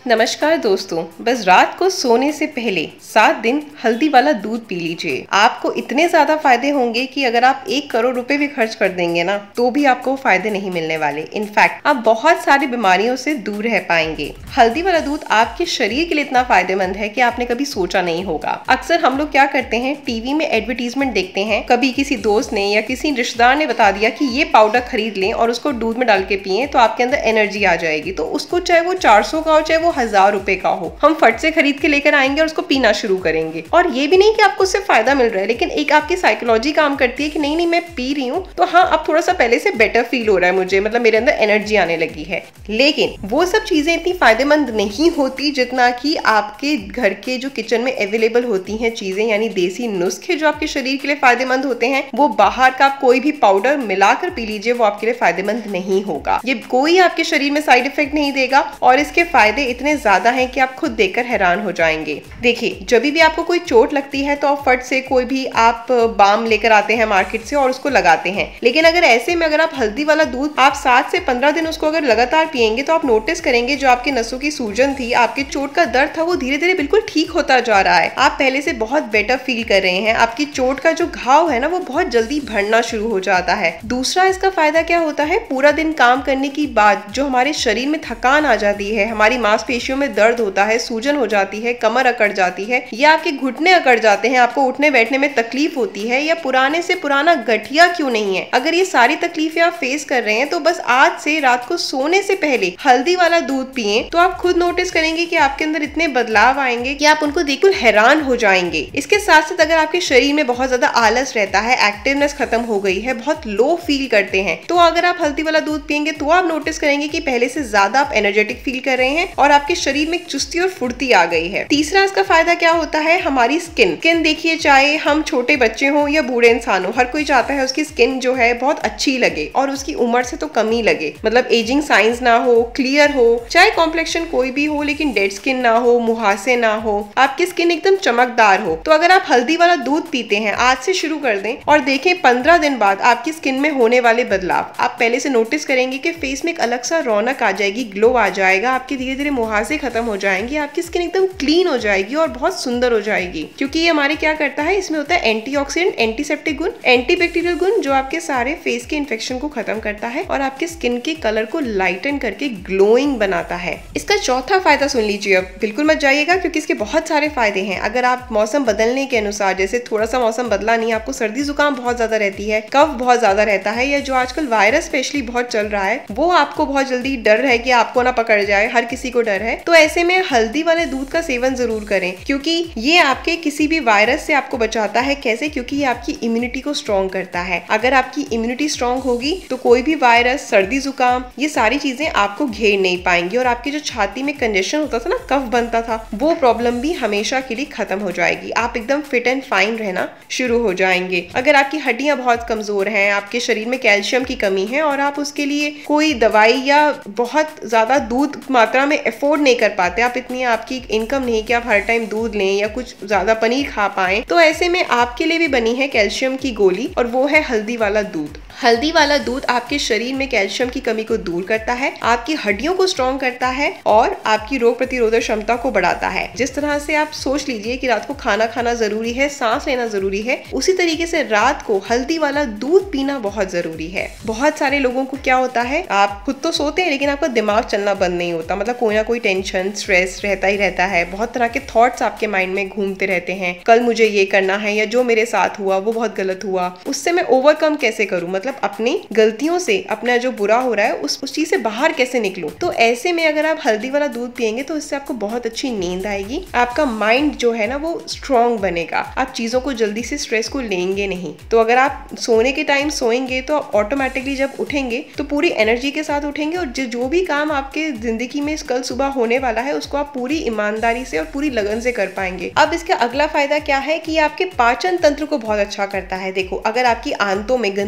नमस्कार दोस्तों, बस रात को सोने से पहले 7 दिन हल्दी वाला दूध पी लीजिए। आपको इतने ज्यादा फायदे होंगे कि अगर आप 1 करोड़ रुपए भी खर्च कर देंगे ना, तो भी आपको फायदे नहीं मिलने वाले। इनफैक्ट आप बहुत सारी बीमारियों से दूर रह पाएंगे। हल्दी वाला दूध आपके शरीर के लिए इतना फायदेमंद है कि आपने कभी सोचा नहीं होगा। अक्सर हम लोग क्या करते हैं, टीवी में एडवर्टीजमेंट देखते हैं, कभी किसी दोस्त ने या किसी रिश्तेदार ने बता दिया कि ये पाउडर खरीद लें और उसको दूध में डाल के पिए तो आपके अंदर एनर्जी आ जाएगी। तो उसको चाहे वो 400 का हो चाहे वो 1000 रुपए का हो, हम फट से खरीद के लेकर आएंगे और उसको पीना शुरू करेंगे। और ये भी नहीं कि आपको उससे फायदा मिल रहा है, लेकिन एक आपकी साइकोलॉजी काम करती है कि नहीं नहीं मैं पी रही हूँ तो हाँ अब थोड़ा सा पहले से बेटर फील हो रहा है मुझे, मतलब मेरे अंदर एनर्जी आने लगी है। लेकिन वो सब चीजें इतनी फायदेमंद नहीं होती जितना कि आपके घर के जो किचन में अवेलेबल होती हैं चीजें, यानी देसी नुस्खे जो आपके शरीर के लिए फायदेमंद होते हैं। वो बाहर का कोई भी पाउडर मिलाकर पी लीजिए, वो आपके लिए फायदेमंद नहीं होगा। ये कोई आपके शरीर में साइड इफेक्ट नहीं देगा और इसके फायदे इतने ज्यादा हैं कि आप खुद देखकर हैरान हो जाएंगे। देखिए, जब भी आपको कोई चोट लगती है तो आप फट से कोई भी आप बाम लेकर आते हैं मार्केट से और उसको लगाते हैं। लेकिन अगर ऐसे में अगर आप हल्दी वाला दूध आप 7 से 15 दिन उसको अगर लगातार पिएंगे तो आप नोटिस करेंगे जो आपके नसों की सूजन थी, आपके चोट का दर्द था, वो धीरे धीरे बिल्कुल ठीक होता जा रहा है। आप पहले से बहुत बेटर फील कर रहे हैं। आपकी चोट का जो घाव है ना, वो बहुत जल्दी भरना शुरू हो जाता है। दूसरा इसका फायदा क्या होता है, पूरा दिन काम करने के बाद जो हमारे शरीर में थकान आ जाती है, हमारी मांसपेशियों में दर्द होता है, सूजन हो जाती है, कमर अकड़ जाती है या आपके घुटने अकड़ जाते हैं, आपको उठने बैठने में तकलीफ होती है या पुराने से पुराना गठिया क्यों नहीं है, अगर ये सारी तकलीफें आप फेस कर रहे हैं तो बस आज से रात को सोने से पहले हल्दी वाला दूध पिए तो आप खुद नोटिस करेंगे कि आपके अंदर इतने बदलाव आएंगे कि आप उनको देखकर हैरान हो जाएंगे। इसके साथ साथ अगर आपके शरीर में बहुत ज्यादा आलस रहता है, एक्टिवनेस खत्म हो गई है, बहुत लो फील करते हैं, तो अगर आप हल्दी वाला दूध पिएंगे तो आप नोटिस करेंगे कि पहले से ज्यादा आप एनर्जेटिक फील कर रहे हैं और आपके शरीर में चुस्ती और फुर्ती आ गई है। तीसरा इसका फायदा क्या होता है, हमारी स्किन देखिए, चाहे हम छोटे बच्चे हों या बूढ़े इंसान हो, हर कोई चाहता है उसकी स्किन जो है बहुत अच्छी लगे और उसकी उम्र से तो कम ही लगे, मतलब एजिंग साइंस ना हो, क्लियर हो, चाहे कॉम्प्लेक्शन कोई भी हो लेकिन डेड स्किन ना हो, मुहासे ना हो, आपकी स्किन एकदम चमकदार हो। तो अगर आप हल्दी वाला दूध पीते हैं, आज से शुरू कर दें और देखें 15 दिन बाद आपकी स्किन में होने वाले बदलाव, आप पहले से नोटिस करेंगे कि फेस में एक अलग सा रौनक आ जाएगी, ग्लो आ जाएगा, आपके धीरे धीरे मुहासे खत्म हो जाएंगे, आपकी स्किन एकदम क्लीन हो जाएगी और बहुत सुंदर हो जाएगी। क्योंकि ये हमारे क्या करता है, इसमें होता है एंटीऑक्सीडेंट, एंटीसेप्टिक गुण, एंटीबैक्टीरियल गुण जो आपके सारे फेस के इन्फेक्शन को खत्म करता है और आपके स्किन के कलर को लाइटन करके ग्लोइंग बनाता है। इसका चौथा फायदा सुन लीजिए, अब बिल्कुल मत जाइएगा क्योंकि इसके बहुत सारे फायदे हैं। अगर आप मौसम बदलने के अनुसार, जैसे थोड़ा सा मौसम बदला नहीं, आपको सर्दी जुकाम बहुत ज्यादा रहती है, कफ बहुत ज्यादा रहता है, या जो आजकल वायरस स्पेशली बहुत चल रहा है, वो आपको बहुत जल्दी डर है कि आपको ना पकड़ जाए, हर किसी को डर है, तो ऐसे में हल्दी वाले दूध का सेवन जरूर करें क्योंकि ये आपके किसी भी वायरस से आपको बचाता है। कैसे? क्योंकि ये आपकी इम्यूनिटी को स्ट्रॉन्ग करता है। अगर आपकी इम्यूनिटी स्ट्रॉन्ग होगी तो कोई भी वायरस, सर्दी जुकाम, ये सारी चीजें आपको घेर नहीं पाएंगी और आपकी जो छाती में कंजेशन होता था ना, कफ बनता था, वो प्रॉब्लम भी हमेशा के लिए खत्म हो जाएगी। आप एकदम फिट एंड फाइन रहना शुरू हो जाएंगे। अगर आपकी हड्डियां बहुत कमजोर हैं, आपके शरीर में कैल्शियम की कमी है और आप उसके लिए कोई दवाई या बहुत ज्यादा दूध मात्रा में अफोर्ड नहीं कर पाते, आप इतनी आपकी इनकम नहीं कि आप हर टाइम दूध लें या कुछ ज्यादा पनीर खा पाएं, तो ऐसे में आपके लिए भी बनी है कैल्शियम की गोली और वो है हल्दी वाला दूध। हल्दी वाला दूध आपके शरीर में कैल्शियम की कमी को दूर करता है, आपकी हड्डियों को स्ट्रॉन्ग करता है और आपकी रोग प्रतिरोधक क्षमता को बढ़ाता है। जिस तरह से आप सोच लीजिए कि रात को खाना खाना जरूरी है, सांस लेना जरूरी है, उसी तरीके से रात को हल्दी वाला दूध पीना बहुत जरूरी है। बहुत सारे लोगों को क्या होता है, आप खुद तो सोते हैं लेकिन आपका दिमाग चलना बंद नहीं होता, मतलब कोई ना कोई टेंशन, स्ट्रेस रहता ही रहता है, बहुत तरह के थॉट्स आपके माइंड में घूमते रहते हैं, कल मुझे ये करना है या जो मेरे साथ हुआ वो बहुत गलत हुआ, उससे मैं ओवरकम कैसे करूं, मतलब अपनी गलतियों से, अपना जो बुरा हो रहा है उस चीज से बाहर कैसे निकलूं। तो ऐसे में अगर आप हल्दी वाला दूध पिएंगे तो इससे आपको बहुत अच्छी नींद आएगी, आपका माइंड जो है ना वो स्ट्रॉन्ग बनेगा, आप चीजों को जल्दी से, स्ट्रेस को लेंगे नहीं। तो अगर आप सोने के टाइम सोएंगे तो आप ऑटोमेटिकली जब उठेंगे तो पूरी एनर्जी के साथ उठेंगे और जो भी काम आपके जिंदगी में कल सुबह होने वाला है उसको आप पूरी ईमानदारी से और पूरी लगन से कर पाएंगे। अब इसका अगला फायदा क्या है कि आपके पाचन तंत्र को बहुत अच्छा करता है। देखो, अगर आपकी आंतों में गंदगी जमा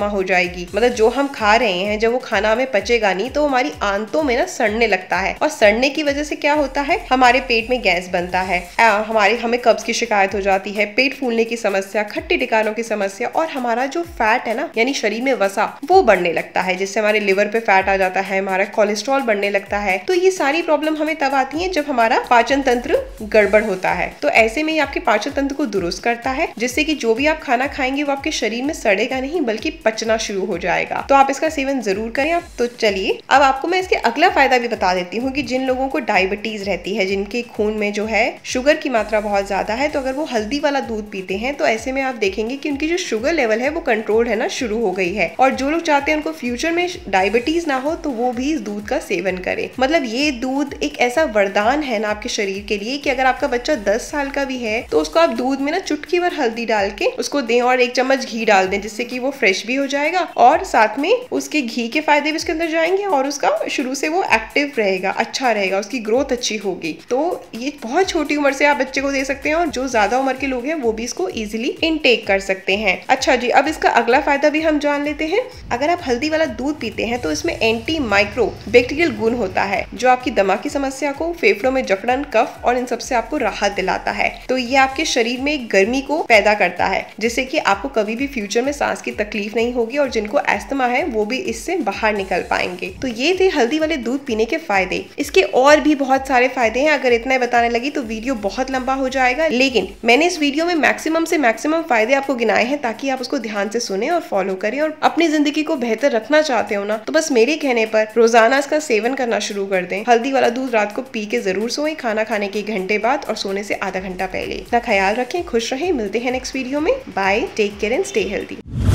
जमा हो जाएगी। मतलब जो हम खा रहे हैं जब वो खाना हमें पचेगा नहीं तो हमारी आंतों में ना सड़ने लगता है, और सड़ने की वजह से क्या होता है, हमारे पेट में गैस बनता है, हमें कब्ज की शिकायत हो जाती है, पेट फूलने की समस्या, खट्टे टिकानों की समस्या, और हमारा जो फैट है ना यानी शरीर में वसा वो बढ़ने लगता है, जिससे हमारे लिवर पे फैट आ जाता है, हमारा कोलेस्ट्रॉल बढ़ने लगता है। तो ये सारी प्रॉब्लम हमें तब आती है जब हमारा पाचन तंत्र गड़बड़ होता है। तो ऐसे में ये आपके पाचन तंत्र को दुरुस्त करता है, जिससे कि जो भी आप खाना खाएंगे वो आपके शरीर में सड़ेगा नहीं बल्कि पचना शुरू हो जाएगा। तो आप इसका सेवन जरूर करें। आप तो चलिए अब आपको मैं इसके अगला फायदा भी बता देती हूँ कि जिन लोगों को डायबिटीज रहती है, जिनके खून में जो है शुगर की मात्रा बहुत ज्यादा है, तो अगर वो हल्दी वाला दूध पीते हैं तो ऐसे में आप देखेंगे कि उनकी जो शुगर लेवल है वो कंट्रोल है ना शुरू हो गई है। और जो लोग चाहते हैं उनको फ्यूचर में डायबिटीज ना हो तो वो भी इस दूध का सेवन करें। मतलब ये दूध एक ऐसा वरदान है ना आपके शरीर के लिए कि अगर आपका बच्चा 10 साल का भी है तो उसको आप दूध में ना चुटकी भर हल्दी डाल के उसको दें और 1 चम्मच घी डाल दें, जिससे कि वो फ्रेश भी हो जाएगा और साथ में उसके घी के फायदे भी उसके अंदर जाएंगे और उसका शुरू से वो एक्टिव रहेगा, अच्छा रहेगा, उसकी ग्रोथ अच्छी होगी। तो ये बहुत छोटी उम्र से आप बच्चे को दे सकते हैं और जो ज्यादा उम्र के लोग हैं वो भी इसको इजीली इनटेक कर सकते हैं। अच्छा जी, अब इसका अगला फायदा भी हम जान लेते हैं। अगर आप हल्दी वाला दूध पीते हैं तो इसमें एंटी माइक्रो बैक्टीरियल गुण होता है जो आपकी दमा की समस्या को, फेफड़ों में जकड़न, कफ और इन सबसे आपको राहत दिलाता है। तो ये आपके शरीर में गर्मी को पैदा करता है, जिससे कि आपको कभी भी फ्यूचर में सांस की तकलीफ नहीं होगी और जिनको एस्थमा है वो भी इससे बाहर निकल पाएंगे। तो ये थे हल्दी वाले दूध पीने के फायदे। इसके और भी बहुत सारे फायदे हैं, अगर इतना बताने लगी तो वीडियो बहुत लंबा हो जाएगा, लेकिन मैंने इस वीडियो में मैक्सिमम से मैक्सिमम फायदे आपको गिनाए हैं ताकि आप उसको ध्यान से सुने और फॉलो करें। और अपनी जिंदगी को बेहतर रखना चाहते हो ना तो बस मेरे कहने पर रोजाना इसका सेवन करना शुरू कर दें। हल्दी वाला दूध रात को पी के जरूर सोएं, खाना खाने के 1 घंटे बाद और सोने से आधा घंटा पहले। अपना ख्याल रखें, खुश रहें, मिलते हैं नेक्स्ट वीडियो में। Bye, take care and stay healthy.